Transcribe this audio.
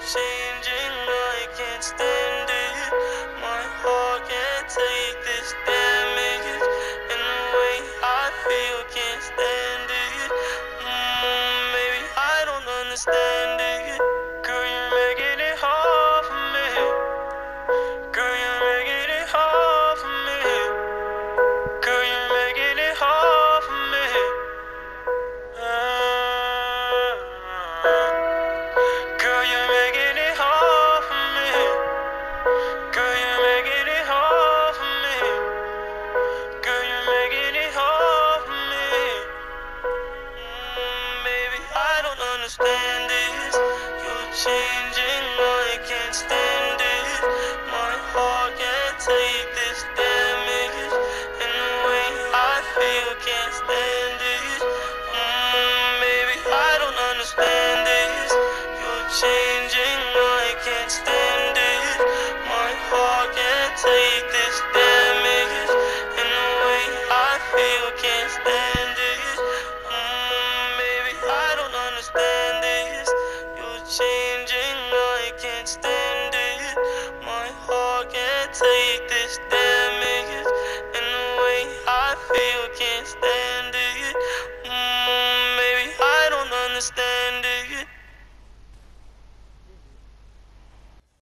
changing, I can't stand it. My heart can't take this damage, and the way I feel can't stand it. Maybe I don't understand it. Girl, you're making it hard for me. Girl, you're making it hard for me. Girl, you're making it hard for me. Girl, you're making it hard for me. Girl, you're making it hard for me. Girl, you're making it hard for me. Baby, I don't understand this. You're changing, I can't stand it. My heart can't take this damage, and the way I feel can't stand it. Baby, I don't understand this. You're changing, I can't stand it. My heart can't take this damage, and the way I feel can't stand it. Baby, I don't understand this. You're changing, I can't stand it.